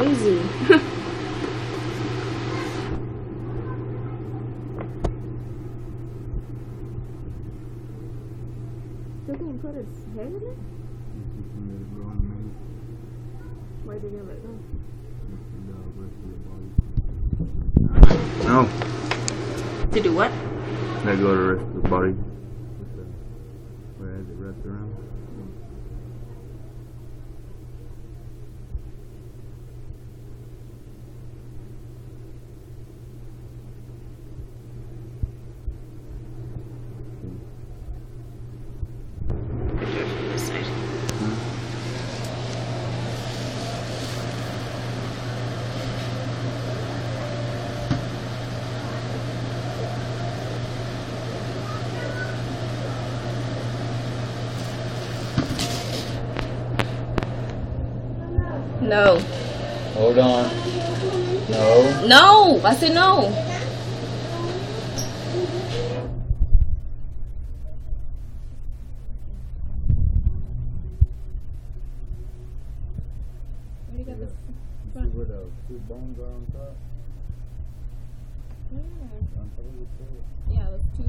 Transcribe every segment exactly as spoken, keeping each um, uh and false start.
crazy. They didn't put his head in it? Why did they let go? No. To do what? Let go of the rest of the body. Where has it wrapped around? This side. No. Hold on. No. No! I said no. You see where the two bones are on top? Yeah. On top of the tail. Yeah, those two.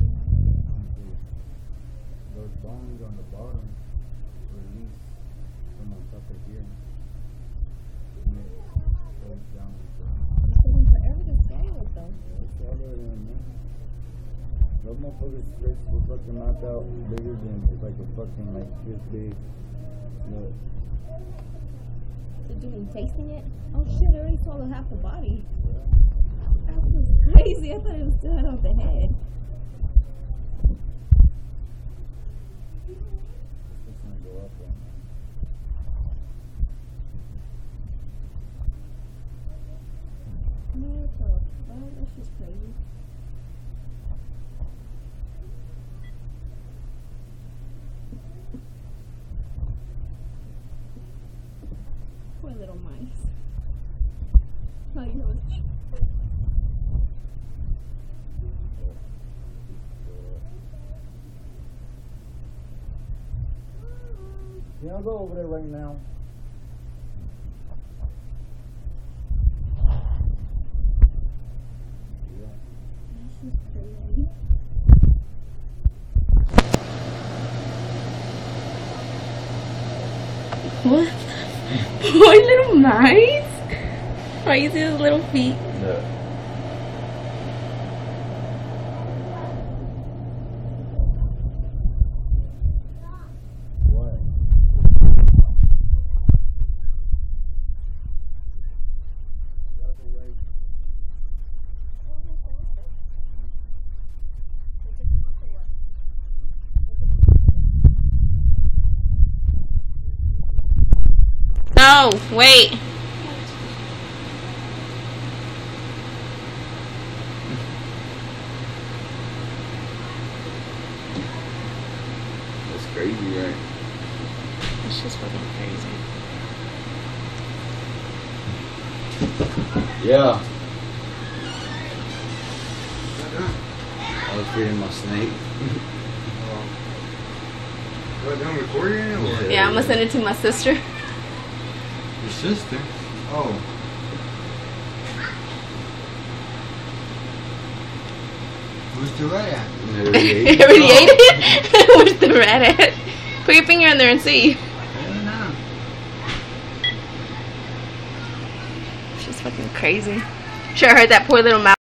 Those bones on the bottom release from on top of here. And it goes down the ground. It's taking forever to swallow it though. It's all the way in there. Those motherfuckers stretch the fucking knock out bigger than like a fucking like this big. Look. Did you even taste it yet? Oh shit, I already swallowed half the body. That was crazy. I thought it was still had off the head. It's gonna go up on that. What the fuck? That's just crazy. Poor little mice. Oh, you know what's Yeah, I'll go over there right now. That's just crazy. What? Poor little mice. Oh, you see his little feet? Yeah. What? No, wait. That's crazy, right? It's just fucking crazy. Yeah. I was feeding my snake. What, them recording it or? Yeah, I'm gonna send it to my sister. Your sister? Oh. Where's the rat at? Already ate it? Where's the rat at? Put your finger in there and see. I don't know. She's fucking crazy. Sure, I heard that poor little mouse.